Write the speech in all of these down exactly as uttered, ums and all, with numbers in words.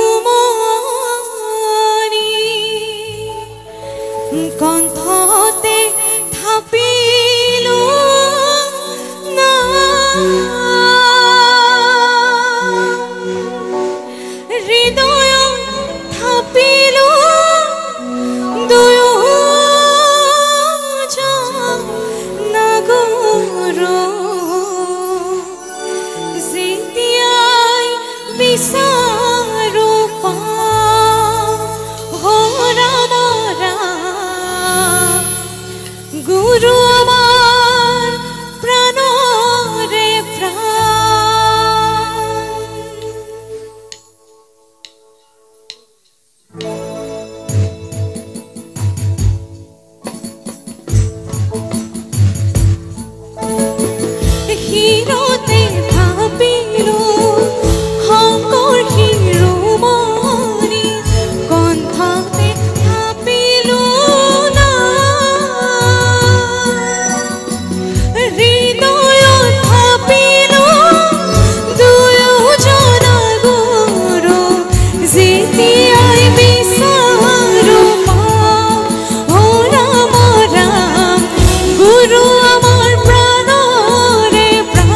ৰুমনি কণ্ঠতে থাপিলো না হৃদয় থাপিলো দুয়ো নাগৰো যেতিয়াই বিচাৰো হৰা মৰা গুৰু আমাৰ প্ৰাণৰে প্ৰাণ হিৰতে ভাবিলো শংকৰ শিৰোমণি কণ্ঠতে থাপিলো না হৃদয়ত থাপিলো দুয়োজনা গুৰু যেতিয়াই বিচাৰো পাওঁ ৰাম ৰাম গুৰু আমাৰ প্ৰাণৰে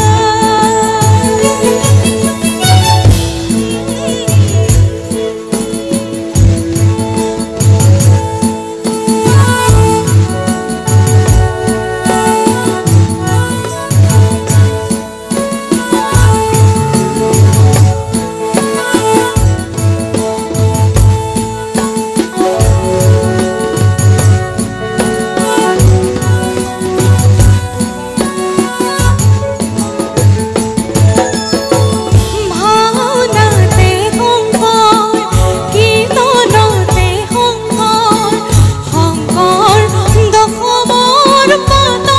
ভাওনাতে শংকৰ কীৰ্তনতে শংকৰ শংকৰ দশমৰ পাত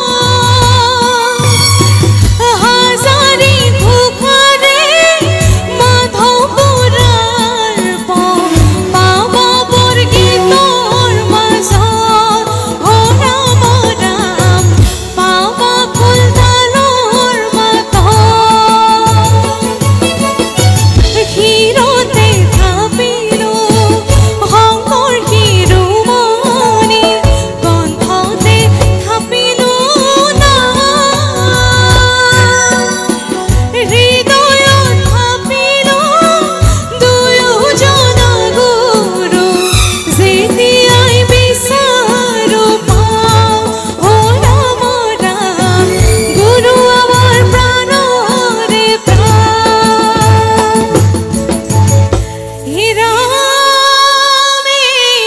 হাজাৰী ঘোষাৰে মাধৱ বুঢ়াৰ পাব বৰগীতৰ মাজত ৰাম ৰাম পাব ফুলডালৰ মাতত হিৰতে থাপিলো শংকৰ শিৰোমণি কণ্ঠতে থাপিলো না হৃদয়ত থাপিলো দুয়োজনা গুৰু যেতিয়াই বিচাৰো পাওঁ ৰাম ৰাম গুৰু আমাৰ প্ৰাণৰে প্ৰাণ হে ৰামে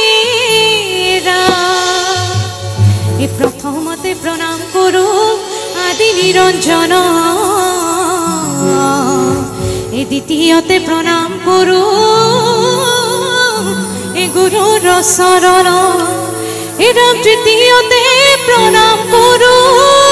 ৰাম এই প্ৰথমতে প্ৰণাম কৰো আদি নিৰঞ্জন এই দ্বিতীয়তে প্ৰণাম কৰো এই গুৰুৰ চৰণ এই ৰাম তৃতীয়তে প্ৰণাম কৰো